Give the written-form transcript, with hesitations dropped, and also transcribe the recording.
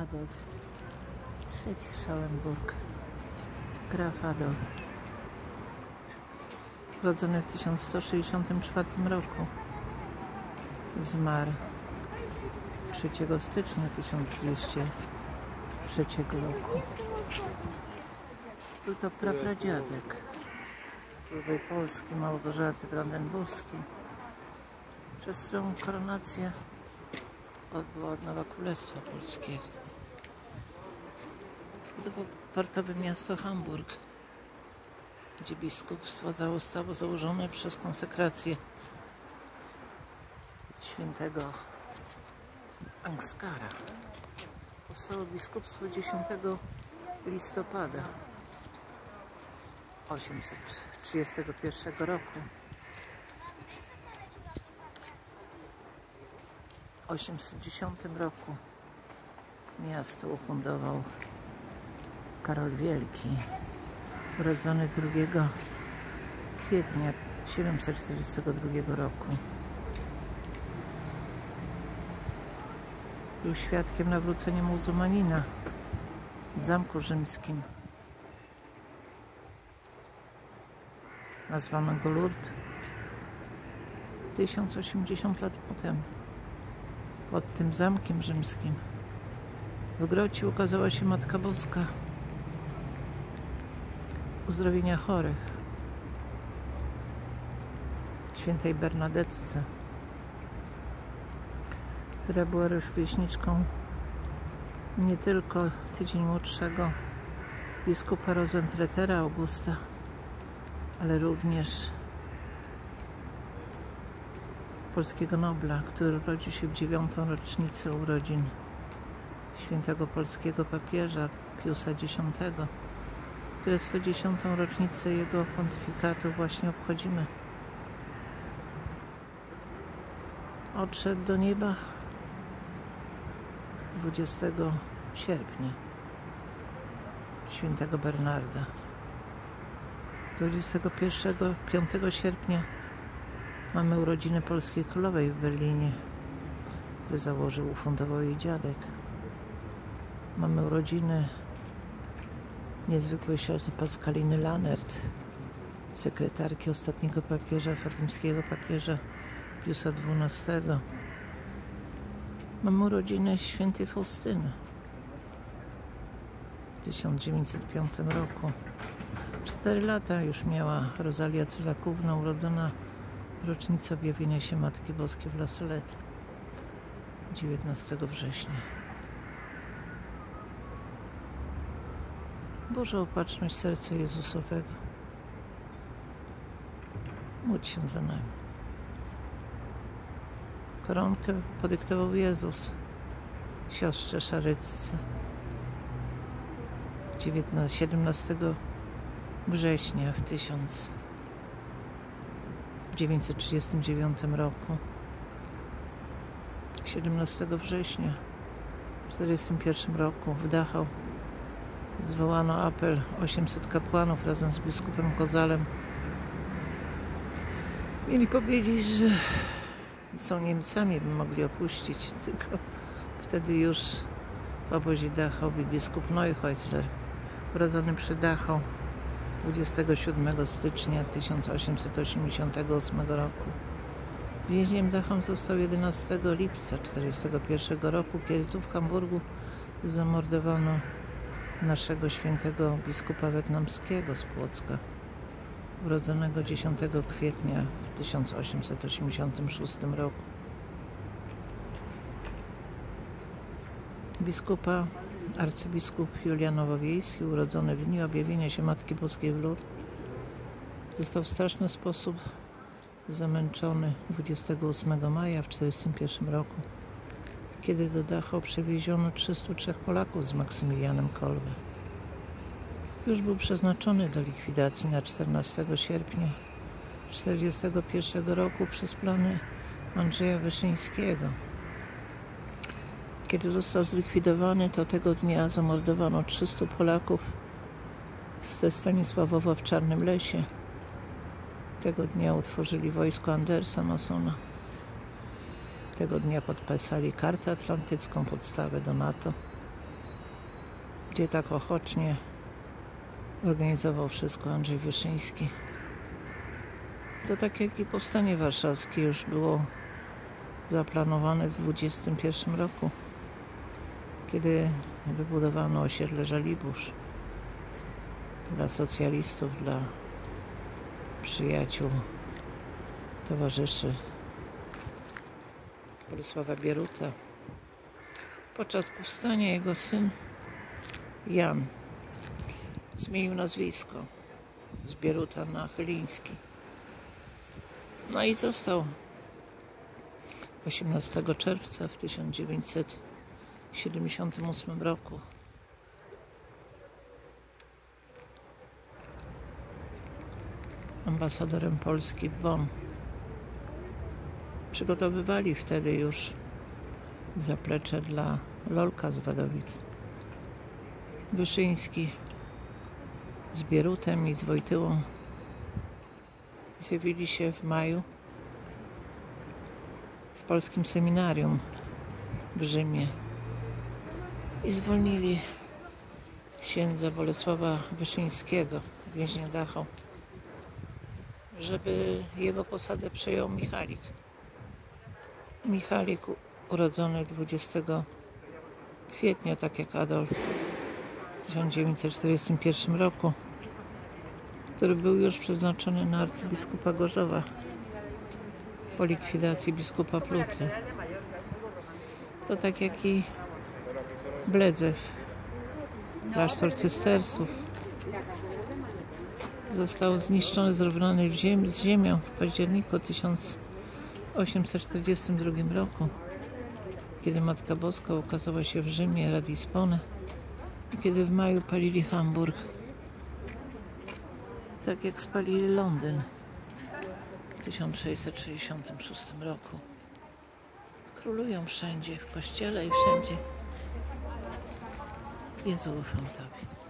Adolf III Schauenburg, graf Adolf, urodzony w 1164 roku, zmarł 3 stycznia 1203 roku. Był to prapradziadek królowej Polski Małgorzaty Brandenburskiej, przez którą koronację odbyła odnowa Królestwa Polskiego. To było portowe miasto Hamburg, gdzie biskupstwo zostało założone przez konsekrację świętego Ansgara. Powstało biskupstwo 10 listopada 831 roku. W 810 roku miasto ufundował Karol Wielki, urodzony 2 kwietnia 742 roku. Był świadkiem nawrócenia muzułmanina w Zamku Rzymskim. Nazwano go Lourdes 1080 lat potem. Pod tym zamkiem rzymskim w grocie ukazała się Matka Boska uzdrowienia chorych, świętej Bernadetce, która była rówieśniczką nie tylko tydzień młodszego biskupa Rosentretera Augusta, ale również polskiego nobla, który urodził się w 9. rocznicę urodzin świętego polskiego papieża Piusa X, które 110. rocznicę jego pontyfikatu właśnie obchodzimy. Odszedł do nieba 20 sierpnia, świętego Bernarda. 5 sierpnia mamy urodziny polskiej królowej w Berlinie, który założył, ufundował jej dziadek. Mamy urodziny niezwykłej siostry Paskaliny Lannert, sekretarki ostatniego papieża, fatimskiego papieża Piusa XII. Mamy urodziny świętej Faustyny w 1905 roku. 4 lata już miała Rosalia Cylakówna, urodzona w rocznicę objawienia się Matki Boskiej w La Salette 19 września. Boże, opatrzność serca Jezusowego, módl się za nami. Koronkę podyktował Jezus siostrze Szarycce 17 września w 1939 roku. 17 września w 1941 roku w Dachau zwołano apel 800 kapłanów razem z biskupem Kozalem. Mieli powiedzieć, że są Niemcami, by mogli opuścić, tylko wtedy już w obozie Dachau był biskup Neuchheuzler, urodzony przy Dachau 27 stycznia 1888 roku. Więźniem Dachau został 11 lipca 1941 roku, kiedy tu w Hamburgu zamordowano naszego świętego biskupa wietnamskiego z Płocka, urodzonego 10 kwietnia w 1886 roku. Arcybiskup Julian Nowowiejski, urodzony w dniu objawienia się Matki Boskiej w Lourdes, został w straszny sposób zamęczony 28 maja w 1941 roku, kiedy do Dachau przewieziono 303 Polaków z Maksymilianem Kolbe. Już był przeznaczony do likwidacji na 14 sierpnia 1941 roku przez plany Andrzeja Wyszyńskiego. Kiedy został zlikwidowany, to tego dnia zamordowano 300 Polaków ze Stanisławowa w Czarnym Lesie. Tego dnia utworzyli wojsko Andersa, masona. Tego dnia podpisali kartę atlantycką, podstawę do NATO. gdzie tak ochotnie organizował wszystko Andrzej Wyszyński. To tak jak i powstanie warszawskie już było zaplanowane w 21 roku, kiedy wybudowano osiedle Żoliborz dla socjalistów, dla przyjaciół, towarzyszy Bolesława Bieruta. Podczas powstania jego syn Jan zmienił nazwisko z Bieruta na Chyliński. No i został 18 czerwca w 1978 roku ambasadorem Polski w Bonn. Przygotowywali wtedy już zaplecze dla Lolka z Wadowic. Wyszyński z Bierutem i z Wojtyłą zjawili się w maju w polskim seminarium w Rzymie i zwolnili księdza Bolesława Wyszyńskiego, więźnia Dachau, żeby jego posadę przejął Michalik. Michalik urodzony 20 kwietnia, tak jak Adolf, w 1941 roku, który był już przeznaczony na arcybiskupa Gorzowa po likwidacji biskupa Pluty. To tak jak i Bledzew, klasztor cystersów, został zniszczony, zrównany z ziemią w październiku 1842 roku, kiedy Matka Boska ukazała się w Rzymie Radispone i kiedy w maju palili Hamburg, tak jak spalili Londyn w 1666 roku. Królują wszędzie, w kościele i wszędzie. Jezu, ufam Tobie.